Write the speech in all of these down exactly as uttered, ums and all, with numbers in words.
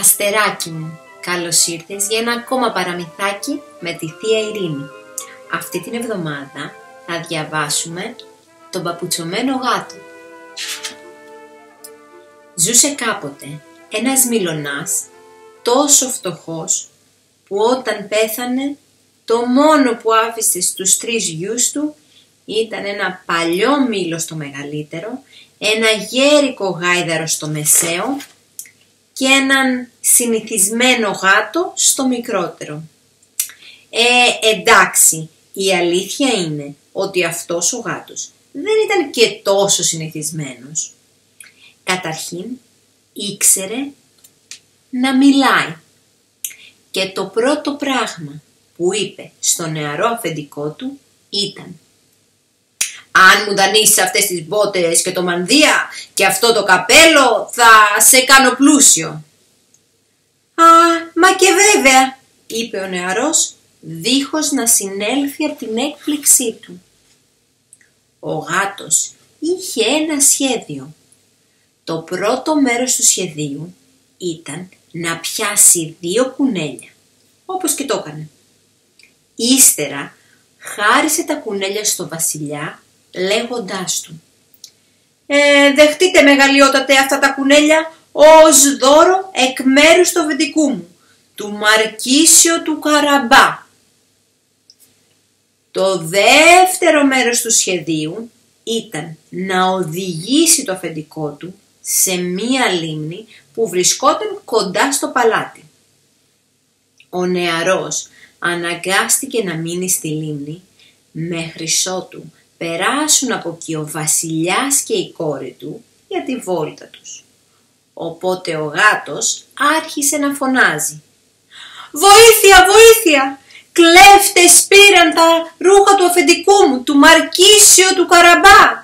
Αστεράκι μου, καλώς ήρθες για ένα ακόμα παραμυθάκι με τη Θεία Ειρήνη. Αυτή την εβδομάδα θα διαβάσουμε τον παπουτσωμένο γάτο. Ζούσε κάποτε ένας μιλωνάς τόσο φτωχός που όταν πέθανε το μόνο που άφησε στους τρεις γιους του ήταν ένα παλιό μήλο στο μεγαλύτερο, ένα γέρικο γάιδαρο στο μεσαίο και έναν συνηθισμένο γάτο στο μικρότερο. Ε, εντάξει, η αλήθεια είναι ότι αυτός ο γάτος δεν ήταν και τόσο συνηθισμένος. Καταρχήν ήξερε να μιλάει και το πρώτο πράγμα που είπε στο νεαρό αφεντικό του ήταν «Αν μου δανείσεις αυτές τις μπότες και το μανδύα και αυτό το καπέλο θα σε κάνω πλούσιο». «Α, μα και βέβαια», είπε ο νεαρός δίχως να συνέλθει από την έκπληξή του. Ο γάτος είχε ένα σχέδιο. Το πρώτο μέρος του σχεδίου ήταν να πιάσει δύο κουνέλια, όπως και το έκανε. Ύστερα χάρισε τα κουνέλια στο βασιλιά λέγοντάς του ε, «Δεχτείτε μεγαλειότατε αυτά τα κουνέλια ως δώρο εκ μέρους του αφεντικού μου, του Μαρκίσιο του Καραμπά». Το δεύτερο μέρος του σχεδίου ήταν να οδηγήσει το αφεντικό του σε μία λίμνη που βρισκόταν κοντά στο παλάτι. Ο νεαρός αναγκάστηκε να μείνει στη λίμνη μέχρι ότου περάσουν από εκεί ο βασιλιάς και η κόρη του για τη βόλτα τους. Οπότε ο γάτος άρχισε να φωνάζει «Βοήθεια, βοήθεια! Κλέφτες πήραν τα ρούχα του αφεντικού μου, του Μαρκίσιο του Καραμπά».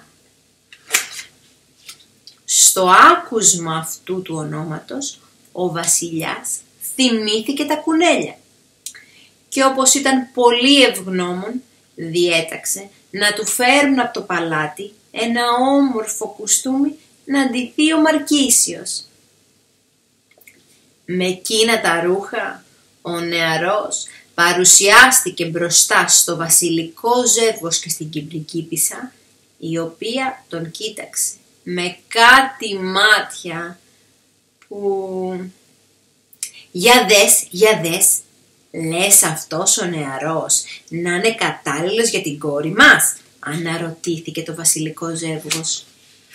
Στο άκουσμα αυτού του ονόματος, ο βασιλιάς θυμήθηκε τα κουνέλια και όπως ήταν πολύ ευγνώμων, διέταξε να του φέρουν από το παλάτι ένα όμορφο κουστούμι να ντυθεί ο Μαρκίσιος. Με εκείνα τα ρούχα, ο νεαρός παρουσιάστηκε μπροστά στο βασιλικό ζεύγος και στην Κυπρικίπισσα, η οποία τον κοίταξε με κάτι μάτια που... «Για δες, για δες, λες αυτός ο νεαρός να είναι κατάλληλος για την κόρη μας?» αναρωτήθηκε το βασιλικό ζεύγος.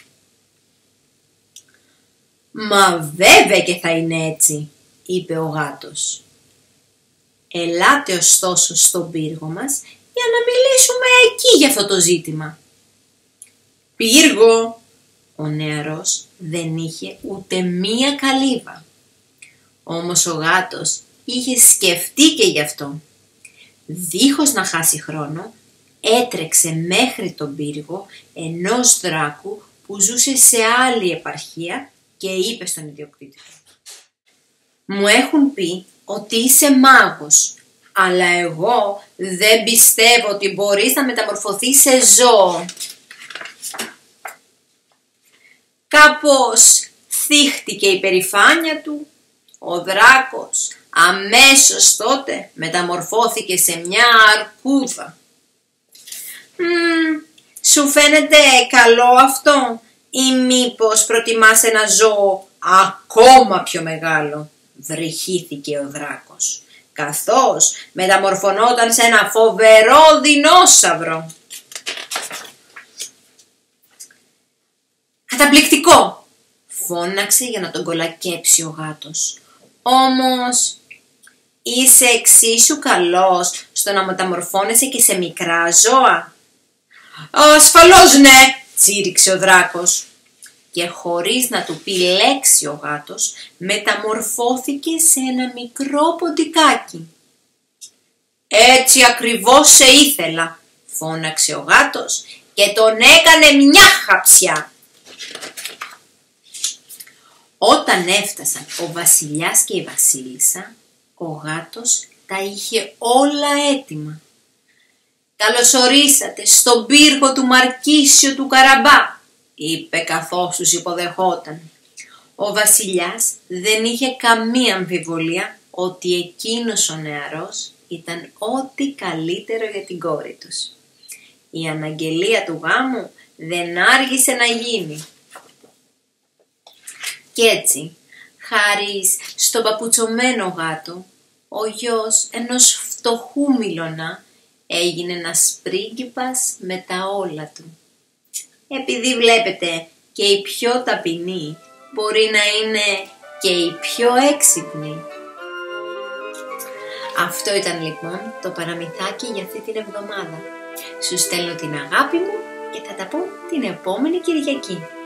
«Μα βέβαια και θα είναι έτσι», είπε ο γάτος. «Ελάτε ωστόσο στον πύργο μας για να μιλήσουμε εκεί για αυτό το ζήτημα». «Πύργο!» Ο νεαρός δεν είχε ούτε μία καλύβα. Όμως ο γάτος είχε σκεφτεί και γι' αυτό. Δίχως να χάσει χρόνο, έτρεξε μέχρι τον πύργο ενός δράκου που ζούσε σε άλλη επαρχία και είπε στον ιδιοκτήτη του «Μου έχουν πει ότι είσαι μάγος, αλλά εγώ δεν πιστεύω ότι μπορείς να μεταμορφωθείς σε ζώο». Κάπως θύχτηκε η περηφάνεια του. Ο δράκος αμέσως τότε μεταμορφώθηκε σε μια αρκούδα. «Μμμ, σου φαίνεται καλό αυτό ή μήπως προτιμάς ένα ζώο ακόμα πιο μεγάλο?» βρυχήθηκε ο δράκος, καθώς μεταμορφωνόταν σε ένα φοβερό δεινόσαυρο. «Καταπληκτικό!» φώναξε για να τον κολακέψει ο γάτος. «Όμως είσαι εξίσου καλός στο να μεταμορφώνεσαι και σε μικρά ζώα?» «Ασφαλώς ναι», τσίριξε ο δράκος. Και χωρίς να του πει λέξη ο γάτος, μεταμορφώθηκε σε ένα μικρό ποντικάκι. «Έτσι ακριβώς σε ήθελα», φώναξε ο γάτος και τον έκανε μια χαψιά. Όταν έφτασαν ο βασιλιάς και η βασίλισσα, ο γάτος τα είχε όλα έτοιμα. «Καλωσορίσατε στον πύργο του Μαρκίσιο του Καραμπά», είπε καθώς τους υποδεχόταν. Ο βασιλιάς δεν είχε καμία αμφιβολία ότι εκείνος ο νεαρός ήταν ό,τι καλύτερο για την κόρη τους. Η αναγγελία του γάμου δεν άργησε να γίνει. Κι έτσι, χάρη στον παπουτσωμένο γάτο, ο γιος ενός φτωχού Μιλωνά έγινε ένας πρίγκιπας με τα όλα του. Επειδή βλέπετε και οι πιο ταπεινοί μπορεί να είναι και οι πιο έξυπνοι. Αυτό ήταν λοιπόν το παραμυθάκι για αυτή την εβδομάδα. Σου στέλνω την αγάπη μου και θα τα πω την επόμενη Κυριακή.